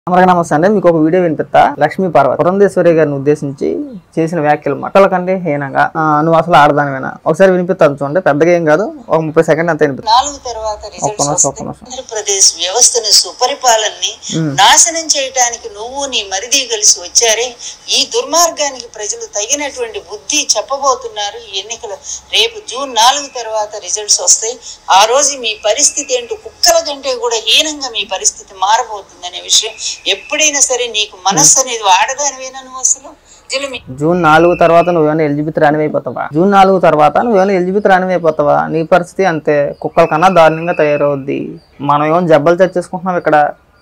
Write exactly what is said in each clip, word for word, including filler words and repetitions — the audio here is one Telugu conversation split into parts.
అందరికీ నమస్తే అండి. మీకు ఒక వీడియో వినిపిస్తా. లక్ష్మీ పార్వతి పురంధేశ్వరి గారిని ఉద్దేశించి చేసిన వ్యాఖ్యలు మట్టల కంటే హీనంగా నువ్వు అసలు ఆడదానివేనా ఒకసారి వినిపిస్తాను చూడండి. పెద్దగా ఏం కాదు, ఒక ముప్పై సెకండ్ అంతే వినిపిస్తా. నాలుగు తర్వాత ఆంధ్రప్రదేశ్ వ్యవస్థను సుపరిపాలనని నాశనం చేయడానికి నువ్వు నీ మరిది కలిసి వచ్చారే, ఈ దుర్మార్గానికి ప్రజలు తగినటువంటి బుద్ధి చెప్పబోతున్నారు. ఎన్నికలు రేపు జూన్ నాలుగు తర్వాత రిజల్ట్స్ వస్తాయి. ఆ రోజు మీ పరిస్థితి ఏంటో కుక్కల కంటే కూడా హీనంగా మీ పరిస్థితి మారబోతుంది అనే విషయం ఎప్పుడైనా సరే నీకు మనస్సు అనేది వాడదానివేనా నువ్వు అసలు? జూన్ నాలుగు తర్వాత నువ్వేమైనా ఎలిజిబిత్ రానివైపోతావా? జూన్ నాలుగు తర్వాత నువ్వేమైనా ఎలిజిబిత్ రానివైపోతావా? నీ పరిస్థితి అంతే, కుక్కల కన్నా దారుణంగా తయారవుద్ది. మనం ఏమో జబ్బలు చచ్చేసుకుంటున్నాం, ఇక్కడ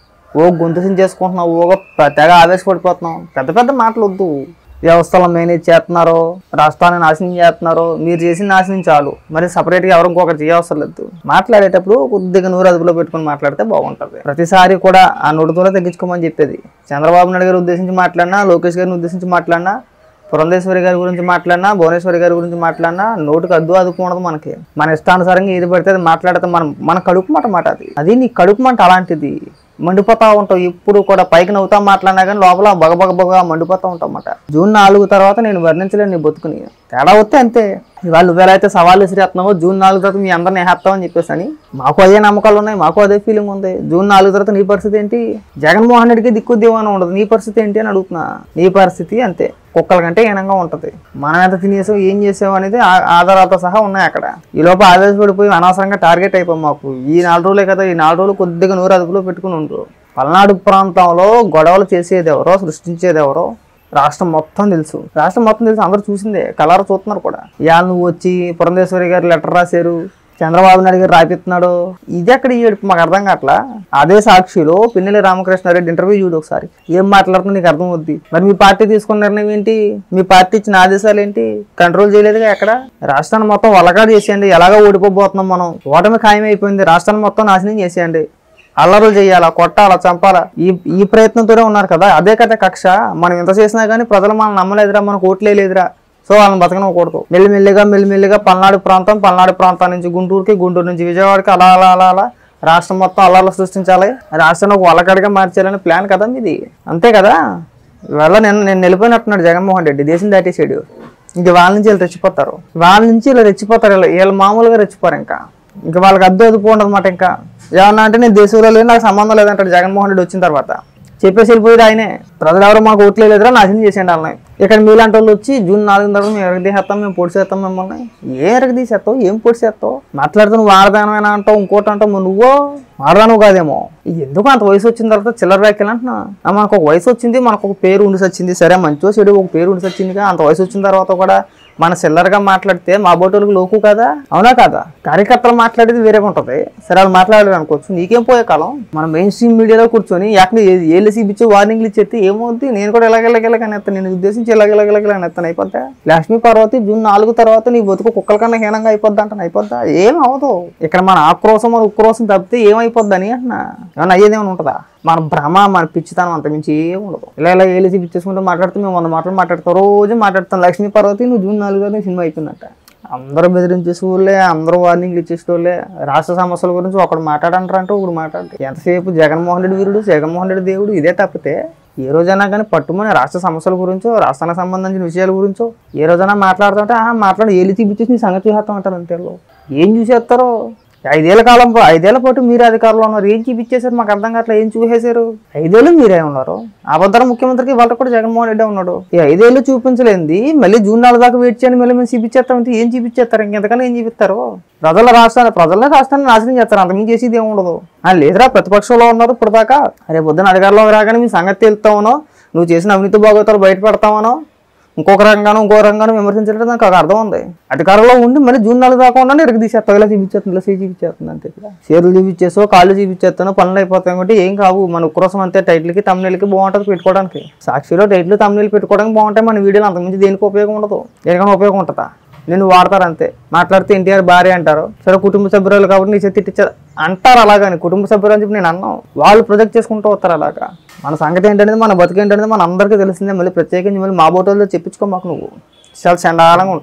ఓ గొంతు చేసుకుంటున్నాం, ఓ తెగ ఆవేశపడిపోతున్నాం. పెద్ద పెద్ద మాటలు వద్దు. వ్యవస్థలను మేనేజ్ చేస్తున్నారో, రాష్ట్రాన్ని నాశనం చేస్తున్నారో, మీరు చేసిన నాశనం చాలు, మరి సపరేట్గా ఎవరు ఇంకొకటి చేయవసరం లేదు. మాట్లాడేటప్పుడు కొద్దిగా నూరు అదుపులో పెట్టుకుని మాట్లాడితే బాగుంటుంది. ప్రతిసారి కూడా ఆ నోటితోనే తగ్గించుకోమని చెప్పేది. చంద్రబాబు నాయుడు గారి ఉద్దేశించి మాట్లాడినా, లోకేష్ గారిని ఉద్దేశించి మాట్లాడినా, పురంధేశ్వరి గారి గురించి మాట్లాడినా, భువనేశ్వరి గారి గురించి మాట్లాడినా నోటికి అద్దు అదుపు ఉండదు. మనకి మన ఇష్టానుసారంగా ఏది పడితే అది మాట్లాడితే మనం మన కడుపు మాట మాట అది అది నీ కడుపు మంట అలాంటిది. మండిపోతా ఉంటావు. ఇప్పుడు కూడా పైకి నవ్వుతా మాట్లాడినా కానీ లోపల బగ బగ బగ మండిపోతూ ఉంటాం అన్నమాట. జూన్ నాలుగు తర్వాత నేను వర్ణించలేను నీ బతుకుని. తేడా వస్తే అంతే. ఇవాళ నువ్వేలా అయితే సవాళ్ళు విసిరేస్తున్నావో జూన్ నాలుగు తర్వాత మీ అందరిని వేస్తామని చెప్పేసి అని మాకు అదే నమ్మకాలు ఉన్నాయి, మాకు అదే ఫీలింగ్ ఉంది. జూన్ నాలుగు తర్వాత నీ పరిస్థితి ఏంటి? జగన్మోహన్ రెడ్డికి దిక్కు దివాన ఉండదు. నీ పరిస్థితి ఏంటి అని అడుగుతున్నా. నీ పరిస్థితి అంతే, కుక్కల కంటే హీనంగా ఉంటుంది. మనం ఎంత తినేసావు, ఏం చేసావు అనేది ఆధారాలతో సహా ఉన్నాయి అక్కడ. ఈ లోపల ఆవేశపడిపోయి అనవసరంగా టార్గెట్ అయిపోయి మాకు ఈ నాలుగు రోజులే కదా, ఈ నాలుగు రోజులు కొద్దిగా నూరు అదుపులో పెట్టుకుని ఉండరు. పల్నాడు ప్రాంతంలో గొడవలు చేసేది ఎవరో, సృష్టించేది ఎవరో రాష్ట్రం మొత్తం తెలుసు. రాష్ట్రం మొత్తం తెలుసు, అందరూ చూసిందే, కలర్ చూస్తున్నారు కూడా. ఇవాళ నువ్వు వచ్చి పురంధేశ్వరి గారు లెటర్ రాశారు, చంద్రబాబు నాయుడు గారు రాపిస్తున్నాడు, ఇది ఎక్కడ ఈ ఏడుపు మాకు అర్థం కావట్లా. అదే సాక్షిలో పిన్నెల్లి రామకృష్ణారెడ్డి ఇంటర్వ్యూ చూడు ఒకసారి, ఏం మాట్లాడుతున్నా నీకు అర్థం అవుద్ది. మరి మీ పార్టీ తీసుకున్న నిర్ణయం ఏంటి? మీ పార్టీ ఇచ్చిన ఆదేశాలు ఏంటి? కంట్రోల్ చేయలేదుగా ఎక్కడ. రాష్ట్రాన్ని మొత్తం వలకాడు చేసేయండి, ఎలాగో ఓడిపోబోతున్నాం మనం, ఓటమి ఖాయమైపోయింది, రాష్ట్రాన్ని మొత్తం నాశనం చేసేయండి, అల్లరులు చేయాలా, కొట్టాలా, చంపాలా, ఈ ఈ ప్రయత్నంతోనే ఉన్నారు కదా. అదే కదా కక్ష. మనం ఎంత చేసినా కానీ ప్రజలు మనం నమ్మలేదురా, మనకు ఓట్లే లేదురా, సో వాళ్ళని బతకనకూడదు. మెల్లిమెల్లిగా మెల్లిమెల్లిగా పల్నాడు ప్రాంతం, పల్నాడు ప్రాంతం నుంచి గుంటూరుకి, గుంటూరు నుంచి విజయవాడకి అలా అలా అలా అలా రాష్ట్రం మొత్తం అల్లర్లు సృష్టించాలి, రాష్ట్రాన్ని ఒక వలకడిగా మార్చాలని ప్లాన్ కదా మీది. అంతే కదా. ఇవాళ నేను నేను వెళ్ళిపోయినట్టున్నాడు జగన్మోహన్ రెడ్డి, దేశం దాటేసాడు. ఇంక వాళ్ళ నుంచి వీళ్ళు రెచ్చిపోతారు, వాళ్ళ నుంచి ఇలా రెచ్చిపోతారు. వీళ్ళు వీళ్ళు మామూలుగా రెచ్చిపోరు. ఇంకా ఇంకా వాళ్ళకి అద్దె అదుపు ఉండదన్నమాట. ఇంకా ఏమన్నా అంటే నేను దేశంలో లేదు, నాకు సంబంధం లేదంటాడు జగన్మోహన్ రెడ్డి వచ్చిన తర్వాత. చెప్పేసి వెళ్ళిపోయేది ఆయనే. ప్రజలు ఎవరో మాకు ఓట్లే లేదురా, నాశనం చేసేయండి వాళ్ళని. ఇక్కడ మీలాంటి వాళ్ళు వచ్చి జూన్ నాలుగు తర్వాత మేము ఎరగదీసేస్తాం, మేము పొడి చేస్తాం మిమ్మల్ని. ఏం ఎరగదీసేస్తావు, ఏం పొడి చేస్తావు? మాట్లాడుతూ నువ్వు వాడదానమైనా అంటావు, ఇంకోటి అంటావు. నువ్వో వాడదాను కాదేమో. ఎందుకు అంత వయసు వచ్చిన తర్వాత చిల్లర వ్యాఖ్యలు అంటున్నా? మనకు ఒక వయసు వచ్చింది, మనకు ఒక పేరు ఉండి వచ్చింది, సరే మంచో చెడు ఒక పేరు ఉండి వచ్చిందిగా. అంత వయసు వచ్చిన తర్వాత కూడా మన చిల్లరగా మాట్లాడితే మా బోటోళ్ళకి లోకు కదా, అవునా కదా? కార్యకర్తలు మాట్లాడేది వేరేగా ఉంటుంది. సరే వాళ్ళు మాట్లాడలేదు అనుకోవచ్చు, నీకేం పోయే కాలం. మనం మెయిన్ స్ట్రీమ్ మీడియాలో కూర్చొని యాక్ని ఏళ్ళు చూపించి వార్నింగ్లు ఇచ్చేస్తే ఏమవుద్ది? నేను కూడా ఎలాగెలాగెలాగనేస్తాను, నేను ఉద్దేశించి ఎలాగెలాగెలాగనేస్తాను. అయిపోద్దా? లక్ష్మీ పార్వతి జూన్ నాలుగు తర్వాత నీ బతుకు కుక్కల కన్నా హీనంగా అయిపోద్దా అంటాను. అయిపోద్దా? ఏం అవదు. ఇక్కడ మన ఆక్రోశం, మన ఉక్రోశం తప్పితే ఏమైపోద్ది అని అంటున్నా. ఏమన్నా అయ్యేదేమైనా ఉంటుందా? మన భ్రమ, మన పిచ్చితనం అంత మించి ఏమి ఉండదు. ఇలా ఇలా ఏలేసి పిచ్చేసుకుంటూ మాట్లాడుతూ మేము వంద మాటలు మాట్లాడతాం, రోజు మాట్లాడతాం. లక్ష్మీ పార్వతి నువ్వు జూన్ నాలుగు సినిమా అయిపోయిందట. అందరూ బెదిరించేసుకోలే, అందరూ వార్నింగ్లు ఇచ్చేసుకోలే. రాష్ట్ర సమస్యల గురించి ఒకడు మాట్లాడంటారంటే ఒకడు మాట్లాడు. ఎంతసేపు జగన్మోహన్ రెడ్డి వీరుడు, జగన్మోహన్ రెడ్డి దేవుడు, ఇదే తప్పితే ఏ రోజైనా కానీ పట్టుమని రాష్ట్ర సమస్యల గురించో, రాష్ట్రానికి సంబంధించిన విషయాల గురించో ఏ రోజైనా మాట్లాడుతుంటే ఆ మాట్లాడి ఏలి చూపించేసి నీ సంగతి చూసేస్తాం అంటారు. అంతే ఏం చూసేస్తారో. ఐదేళ్ల కాలం ఐదేళ్ల పాటు మీరు అధికారంలో ఉన్నారు, ఏం చూపించేశారు మాకు అర్థం కావట్లేదు. ఏం చూసేశారు? ఐదేళ్ళు మీరే ఉన్నారు. అబద్ధం ముఖ్యమంత్రికి వాళ్ళ కూడా జగన్మోహన్ రెడ్డి ఉన్నాడు. ఈ ఐదేళ్ళు చూపించలేంది మళ్ళీ జూన్ నాలుగు దాకా వెయిట్ చేయండి, మళ్ళీ మేము చూపించేస్తామంటే ఏం చూపించేస్తారు? ఇంకెంతకన్నా ఏం చూపిస్తారు? ప్రజల రాష్ట్రాన్ని ప్రజలనే రాష్ట్రాన్ని నాశనం చేస్తారు, అంతకుమించి చేసేది ఏమి ఉండదు. లేదురా ప్రతిపక్షంలో ఉన్నారు ఇప్పుడు దాకా, అరే పొద్దున అధికారంలోకి రాగానే మీ సంగతి తెలుస్తామనో, నువ్వు చేసిన అవినీతి బాగోతారు బయట పెడతామనో, ఇంకొక రంగాను ఇంకో రంగాను విమర్శించడం నాకు అర్థం ఉంది. అధికారంలో ఉండి మళ్ళీ జూన్ నాలుగు దాకా ఉన్నా ఎరగ తీసేస్తావు, ఇలా చూపించేస్తుంది, ఇలా చేసి చూపించేస్తుంది. అంతే షేర్లు చూపించేసో, కాళ్ళు చూపించేస్తానో పనులు అయిపోతాయి. కాబట్టి ఏం కావు. మన ఉక్రోసం అంతే. టైటిల్కి తమ్నెల్కి బాగుంటుంది పెట్టుకోవడానికి. సాక్షిలో టైటిల్ తమ్నెల్ పెట్టుకోవడానికి బాగుంటాయి మన వీడియోలు, అంతకుమించి దేనికి ఉపయోగం ఉండదు. దేనికైనా ఉపయోగం ఉంటుందా? నేను వాడతారు అంతే. మాట్లాడితే ఎన్టీఆర్ భార్య అంటారు, సరే కుటుంబ సభ్యురాలు కాబట్టి నీ చేతి తిట్టించారు అంటారు. అలాగని కుటుంబ సభ్యులు అని చెప్పి నేను అన్నాను, వాళ్ళు ప్రొజెక్ట్ చేసుకుంటూ వస్తారు. అలాగా మన సంగతి ఏంటనేది, మన బతుకు ఏంటనేది మన అందరికీ తెలిసిందే. మళ్ళీ ప్రత్యేకించి మళ్ళీ మా బోటోల్లో చెప్పించుకో మాకు. నువ్వు చాలా చండాలంగా ఉంటుంది.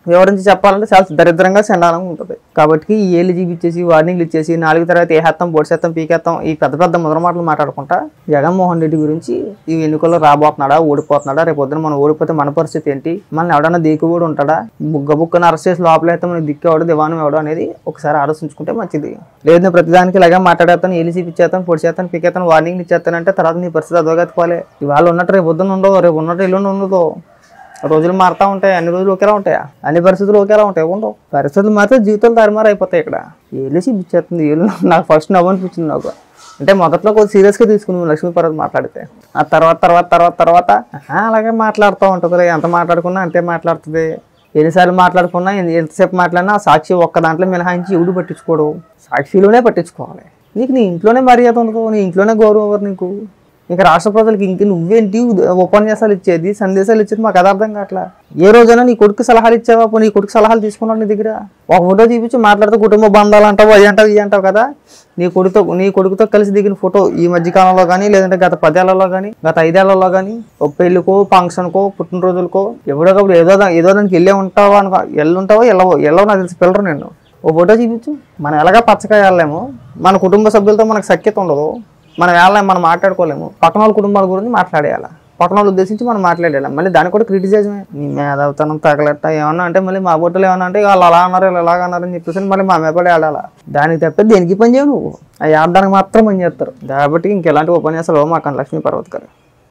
వివరించి చెప్పాలంటే చాలా దరిద్రంగా చండాలంగా ఉంటుంది. కాబట్టి ఈ ఏళ్ళు చూపించేసి వార్నింగ్లు ఇచ్చేసి నాలుగు తర్వాత ఏ హత్తం పొడిసేత్తాం పీకేత్తాం ఈ పెద్ద పెద్ద ముద్ర మాటలు మాట్లాడుకుంటా జగన్మోహన్ రెడ్డి గురించి ఈ ఎన్నికల్లో రాబోతున్నాడా ఓడిపోతున్నాడా రేపు పొద్దున మనం ఓడిపోతే మన పరిస్థితి ఏంటి, మనల్ని ఎవడన్నా దిక్కుబడి ఉంటాడా, బుగ్గ బుక్కన అరెస్ట్ చేసి లోపలైతే మనకి దిక్కు ఎవడు దివానం ఎవడు అనేది ఒకసారి ఆలోచించుకుంటే మంచిది. లేదు నేను ప్రతిదానికి ఇలాగే మాట్లాడేస్తాను ఏళ్ళు చూపించేస్తాను పొడిచేస్తాను పీకేస్తాను వార్నింగ్లు ఇచ్చేస్తానంటే తర్వాత నీ పరిస్థితి అదోగతిపోలే. ఇవాళ ఉన్నట్టు రేపు పొద్దున ఉండవు, రేపు ఉన్నట్టు ఎల్లుండి ఉండదు. రోజులు మారుతూ ఉంటాయి, అన్ని రోజులు ఒకేలా ఉంటాయా, అన్ని పరిస్థితులు ఒకేలా ఉంటాయి ఉండవు. పరిస్థితులు మారితే జీవితాలు తారుమారు అయిపోతాయి. ఇక్కడ ఏళ్ళు చూపించేస్తుంది ఏళ్ళు నాకు ఫస్ట్ నవ్వు అనిపించింది నాకు. అంటే మొదట్లో కొంచెం సీరియస్గా తీసుకుని లక్ష్మీపర్వతి మాట్లాడితే ఆ తర్వాత తర్వాత తర్వాత తర్వాత అలాగే మాట్లాడుతూ ఉంటుంది. ఎంత మాట్లాడుకున్నా అంతే మాట్లాడుతుంది. ఎన్నిసార్లు మాట్లాడుకున్నా ఎంతసేపు మాట్లాడినా సాక్షి ఒక్క దాంట్లో మినహాయించి ఎవడు పట్టించుకోడు, సాక్షిలోనే పట్టించుకోవాలి. నీకు నీ ఇంట్లోనే మర్యాద ఉండదు, నీ ఇంట్లోనే గౌరవం ఎవరు నీకు, ఇంకా రాష్ట్ర ప్రజలకి ఇంక నువ్వేంటి ఉపన్యాసాలు ఇచ్చేది సందేశాలు ఇచ్చేది మాకు అది అర్థం కావట్లా. ఏ రోజైనా నీ కొడుకు సలహాలు ఇచ్చావా, నీ కొడుకు సలహాలు తీసుకున్నావు నీ దగ్గర ఒక ఫోటో చూపించి మాట్లాడుతూ కుటుంబ బంధాలు అంటావు అవి అంటావు ఇవి అంటావు కదా. నీ కొడుకుతో నీ కొడుకుతో కలిసి దిగిన ఫోటో ఈ మధ్యకాలంలో కానీ లేదంటే గత పదేళ్లలో కానీ గత ఐదేళ్లలో కానీ ఒక పెళ్ళికో ఫంక్షన్కో పుట్టినరోజులకో ఎప్పుడోకప్పుడు ఏదో ఏదో దానికి వెళ్ళే ఉంటావా అనుకో, ఎల్లుంటావో వెళ్ళవో వెళ్ళవో నాకు తెలిసి పిల్లరు నేను ఓ ఫోటో చూపించు. మనం ఎలాగా పచ్చగా వెళ్ళలేము, మన కుటుంబ సభ్యులతో మనకు సఖ్యత ఉండదు, మనం వెళ్ళలేము, మనం మాట్లాడుకోలేము. పక్కన వాళ్ళ కుటుంబాల గురించి మాట్లాడేయాలి, పక్కన వాళ్ళు ఉద్దేశించి మనం మాట్లాడేయాలి. మళ్ళీ దానికి కూడా క్రిటిసైజమే. నీ మేధావుతనం తగలట్ట ఏమన్నా అంటే మళ్ళీ మా బొట్టలు ఏమన్నా అంటే వాళ్ళు అలా అన్నారు ఇలా అలాగ అన్నారని చెప్పేసి మళ్ళీ మా మేపడే ఆడాలా. దానికి తప్ప దేనికి పని చేయవు నువ్వు, అవి ఆడడానికి మాత్రం పని చేస్తారు. కాబట్టి ఇంకెలాంటి ఉపన్యాసాలు మాకు లక్ష్మీపర్వతి గారు.